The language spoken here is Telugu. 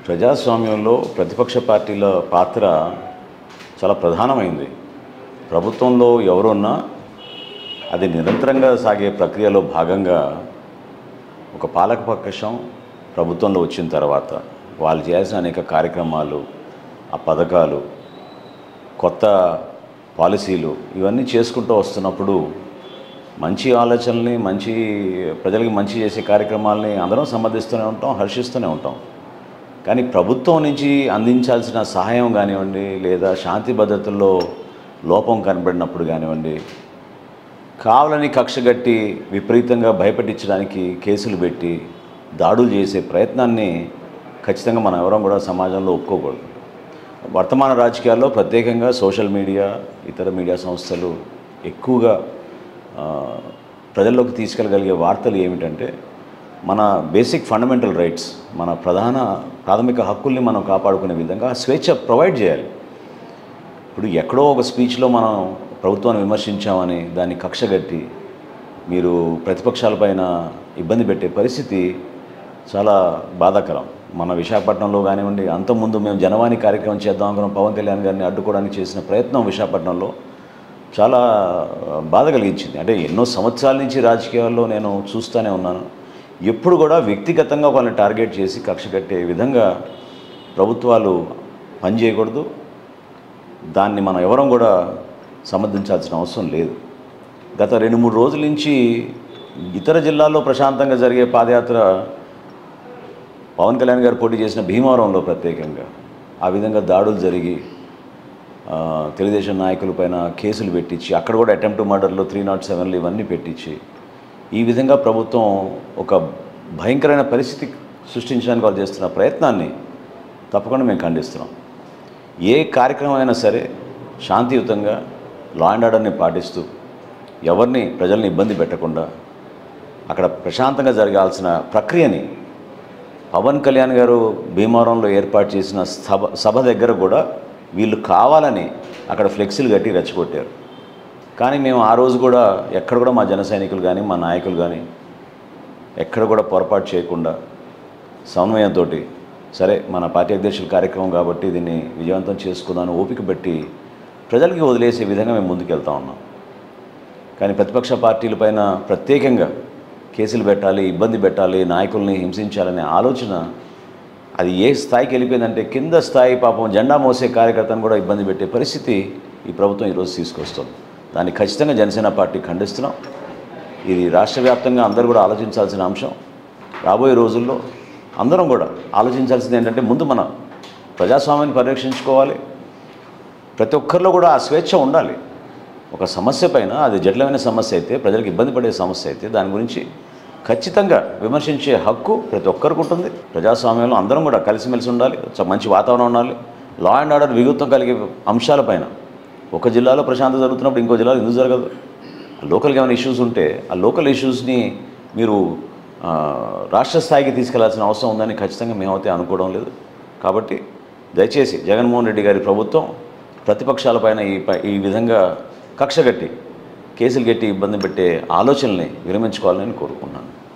ప్రజాస్వామ్యంలో ప్రతిపక్ష పార్టీల పాత్ర చాలా ప్రధానమైంది. ప్రభుత్వంలో ఎవరున్నా అది నిరంతరంగా సాగే ప్రక్రియలో భాగంగా ఒక పాలకపక్షం ప్రభుత్వంలో వచ్చిన తర్వాత వాళ్ళు చేయాల్సిన అనేక కార్యక్రమాలు, ఆ పథకాలు, కొత్త పాలసీలు ఇవన్నీ చేసుకుంటూ వస్తున్నప్పుడు మంచి ఆలోచనల్ని, ప్రజలకి మంచి చేసే కార్యక్రమాలని అందరం సమర్థిస్తూనే ఉంటాం, హర్షిస్తూనే ఉంటాం. కానీ ప్రభుత్వం నుంచి అందించాల్సిన సహాయం కానివ్వండి, లేదా శాంతి భద్రతల్లో లోపం కనబడినప్పుడు కానివ్వండి, కావాలని కక్షగట్టి విపరీతంగా భయపెట్టించడానికి కేసులు పెట్టి దాడులు చేసే ప్రయత్నాన్ని ఖచ్చితంగా మనం ఎవరం కూడా సమాజంలో ఒప్పుకోకూడదు. వర్తమాన రాజకీయాల్లో ప్రత్యేకంగా సోషల్ మీడియా, ఇతర మీడియా సంస్థలు ఎక్కువగా ప్రజల్లోకి తీసుకెళ్ళగలిగే వార్తలు ఏమిటంటే, మన బేసిక్ ఫండమెంటల్ రైట్స్, మన ప్రాథమిక హక్కుల్ని మనం కాపాడుకునే విధంగా స్వేచ్ఛ ప్రొవైడ్ చేయాలి. ఇప్పుడు ఎక్కడో ఒక స్పీచ్లో మనం ప్రభుత్వాన్ని విమర్శించామని దాన్ని కక్షగట్టి మీరు ప్రతిపక్షాలపైన ఇబ్బంది పెట్టే పరిస్థితి చాలా బాధాకరం. మన విశాఖపట్నంలో కానివ్వండి, అంతకుముందు మేము జనవాణి కార్యక్రమం చేద్దాం అనుకున్న పవన్ కళ్యాణ్ గారిని అడ్డుకోవడానికి చేసిన ప్రయత్నం విశాఖపట్నంలో చాలా బాధ కలిగించింది. అంటే ఎన్నో సంవత్సరాల నుంచి రాజకీయాల్లో నేను చూస్తూనే ఉన్నాను. ఎప్పుడు కూడా వ్యక్తిగతంగా వాళ్ళని టార్గెట్ చేసి కక్ష కట్టే విధంగా ప్రభుత్వాలు పనిచేయకూడదు. దాన్ని మనం ఎవరం కూడా సమర్థించాల్సిన అవసరం లేదు. గత 2-3 రోజుల నుంచి ఇతర జిల్లాల్లో ప్రశాంతంగా జరిగే పాదయాత్ర పవన్ కళ్యాణ్ గారు పోటీ చేసిన భీమవరంలో ప్రత్యేకంగా ఆ విధంగా దాడులు జరిగి తెలుగుదేశం నాయకులపైన కేసులు పెట్టించి, అక్కడ కూడా అటెంప్ట్ మర్డర్లు, 307లు ఇవన్నీ పెట్టించి, ఈ విధంగా ప్రభుత్వం ఒక భయంకరమైన పరిస్థితి సృష్టించడానికి వాళ్ళు చేస్తున్న ప్రయత్నాన్ని తప్పకుండా మేము ఖండిస్తున్నాం. ఏ కార్యక్రమం అయినా సరే శాంతియుతంగా లా అండ్ ఆర్డర్ని పాటిస్తూ ప్రజల్ని ఇబ్బంది పెట్టకుండా అక్కడ ప్రశాంతంగా జరగాల్సిన ప్రక్రియని పవన్ కళ్యాణ్ గారు భీమవరంలో ఏర్పాటు చేసిన సభ దగ్గర కూడా వీళ్ళు కావాలని అక్కడ ఫ్లెక్సీలు కట్టి రెచ్చగొట్టారు. కానీ మేము ఆ రోజు కూడా ఎక్కడ కూడా మా జన సైనికులు కానీ, మా నాయకులు కానీ ఎక్కడ కూడా పొరపాటు చేయకుండా సమన్వయంతో, సరే మన పార్టీ అధ్యక్షుల కార్యక్రమం కాబట్టి దీన్ని విజయవంతం చేసుకుందామని ఓపిక పెట్టి ప్రజలకి వదిలేసే విధంగా మేము ముందుకెళ్తా ఉన్నాం. కానీ ప్రతిపక్ష పార్టీలపైన ప్రత్యేకంగా కేసులు పెట్టాలి, ఇబ్బంది పెట్టాలి, నాయకుల్ని హింసించాలనే ఆలోచన అది ఏ స్థాయికి వెళ్ళిపోయిందంటే, కింద స్థాయి పాపం జెండా మోసే కార్యకర్తను కూడా ఇబ్బంది పెట్టే పరిస్థితి ఈ ప్రభుత్వం ఈరోజు తీసుకొస్తుంది. దాన్ని ఖచ్చితంగా జనసేన పార్టీ ఖండిస్తున్నాం. ఇది రాష్ట్ర వ్యాప్తంగా అందరూ కూడా ఆలోచించాల్సిన అంశం. రాబోయే రోజుల్లో అందరం కూడా ఆలోచించాల్సింది ఏంటంటే, ముందు మన ప్రజాస్వామ్యాన్ని పరిరక్షించుకోవాలి. ప్రతి ఒక్కరిలో కూడా ఆ స్వేచ్ఛ ఉండాలి. ఒక సమస్య పైన, అది జటిలమైన సమస్య అయితే, ప్రజలకు ఇబ్బంది పడే సమస్య అయితే దాని గురించి ఖచ్చితంగా విమర్శించే హక్కు ప్రతి ఒక్కరికి ఉంటుంది. ప్రజాస్వామ్యంలో అందరం కూడా కలిసిమెలిసి ఉండాలి, మంచి వాతావరణం ఉండాలి. లా అండ్ ఆర్డర్ విఘాతం కలిగే అంశాలపైన ఒక జిల్లాలో ప్రశాంతత జరుగుతున్నప్పుడు ఇంకో జిల్లాలో ఎందుకు జరగదు? లోకల్గా ఏమైనా ఇష్యూస్ ఉంటే ఆ లోకల్ ఇష్యూస్ని మీరు రాష్ట్ర స్థాయికి తీసుకెళ్లాల్సిన అవసరం ఉందని ఖచ్చితంగా మేమైతే అనుకోవడం లేదు. కాబట్టి దయచేసి జగన్మోహన్ రెడ్డి గారి ప్రభుత్వం ప్రతిపక్షాలపైన ఈ విధంగా కక్షగట్టి కేసులు కట్టి ఇబ్బంది పెట్టే ఆలోచనల్ని విరమించుకోవాలని కోరుకున్నాను.